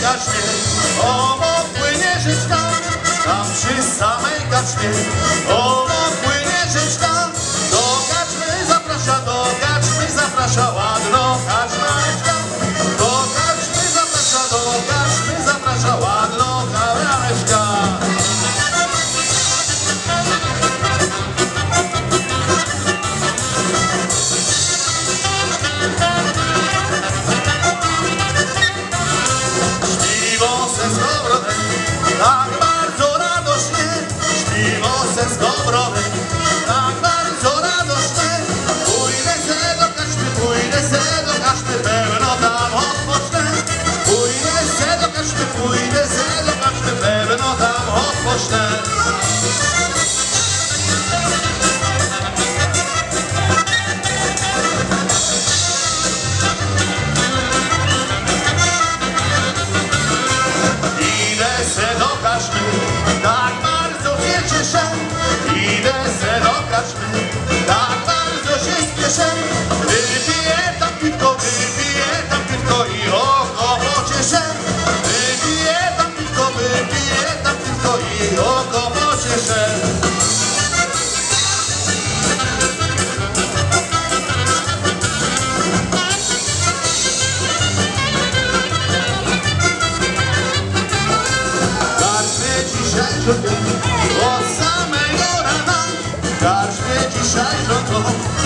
karczmie, obok płynie rzeczka, tam przy samej karczmie, obok płynie rzeczka. Do karczmy zaprasza ładno karczmareczka. Do karczmy zaprasza ładno kawiareczka. Śpiwo se z Gowrodem, tak bardzo radośnie, śpiwo se z Gowrodem, tak bardzo radośnie. Pójdę se do karczmy, pewno tam odpocznę. Pójdę se do karczmy, pewno tam odpocznę. Idę se do karczmy, tak bardzo się cieszę. Idę se do karczmy, tak bardzo się spieszę. Wypiję tam piwko i oko pocieszę. Wypiję tam piwko i oko pocieszę. Karczmie dzisiaj rządzą od samego rana. Karczmie dzisiaj rządzą